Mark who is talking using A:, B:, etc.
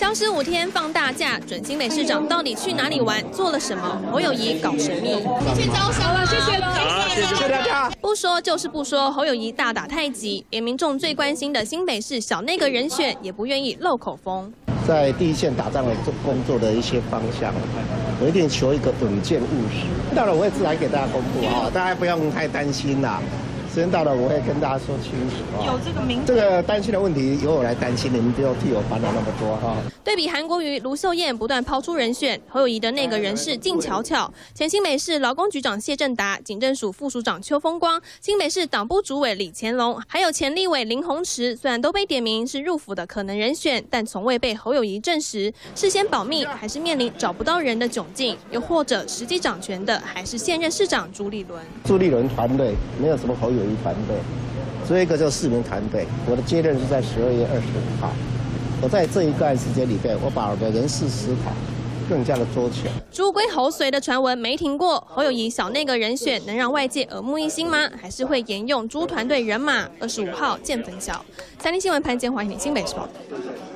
A: 双15天放大假，准新北市长到底去哪里玩，做了什么？侯友宜搞神秘。
B: 去招商了，谢谢了，
C: 谢谢大家。
A: 不说就是不说，侯友宜大打太极，连民众最关心的新北市小内阁人选也不愿意漏口风。
C: 在第一线打仗的工作的一些方向，我一定求一个稳健务实。到了我会自然给大家公布啊，大家不用太担心啦。时间到了，我会跟大家说清楚。
B: 有这个名，
C: 这个担心的问题由我来担心，你们不要替我烦恼那么多哈。
A: 对比韩国瑜、卢秀燕不断抛出人选，侯友宜的内阁人士静悄悄。前新北市劳工局长谢振达、警政署副署长邱风光、新北市党部主委李乾龙，还有前立委林鸿池，虽然都被点名是入府的可能人选，但从未被侯友宜证实。事先保密，还是面临找不到人的窘境？又或者实际掌权的还是现任市长朱立伦？
C: 朱立伦团队没有什么侯友宜团队，只有一个就是4名团队。我的接任是在12月25号。我在这一段时间里边，我把我的人事思考更加的周全。
A: 猪归猴随的传闻没停过，侯友宜小内阁人选能让外界耳目一新吗？还是会沿用猪团队人马？25号见分晓。3立新闻潘建华，新北市报道。